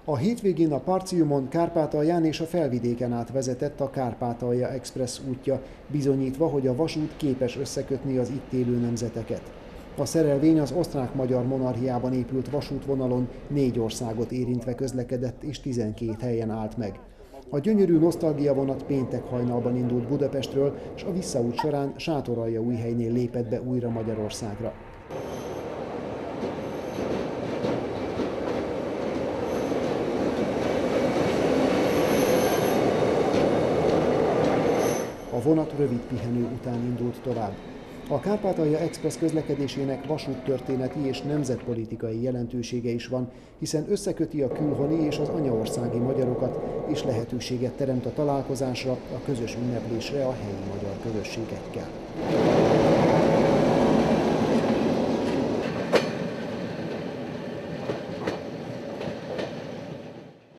A hétvégén a Partiumon, Kárpátalján és a Felvidéken át vezetett a Kárpátalja Express útja, bizonyítva, hogy a vasút képes összekötni az itt élő nemzeteket. A szerelvény az osztrák-magyar monarchiában épült vasútvonalon 4 országot érintve közlekedett és 12 helyen állt meg. A gyönyörű nosztalgiavonat péntek hajnalban indult Budapestről, és a visszaút során Sátoraljaújhelynél lépett be újra Magyarországra. A vonat rövid pihenő után indult tovább. A Kárpátalja Express közlekedésének vasúttörténeti és nemzetpolitikai jelentősége is van, hiszen összeköti a külhoni és az anyaországi magyarokat, és lehetőséget teremt a találkozásra, a közös ünneplésre a helyi magyar közösségekkel.